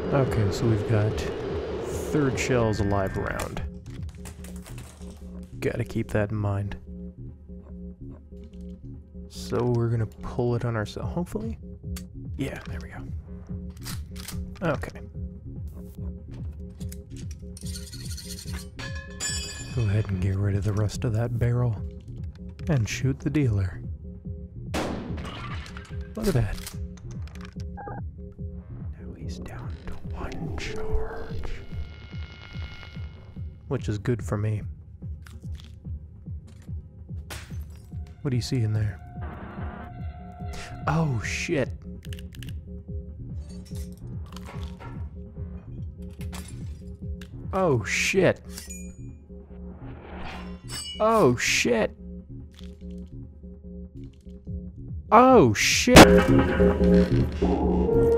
Okay, so we've got third shells alive around. Gotta keep that in mind. So we're gonna pull it on ourselves, hopefully? Yeah, there we go. Okay. Go ahead and get rid of the rest of that barrel. And shoot the dealer. Look at that. Now he's down to 1 charge. Which is good for me. What do you see in there? Oh, shit. Oh, shit. Oh, shit. Oh, shit.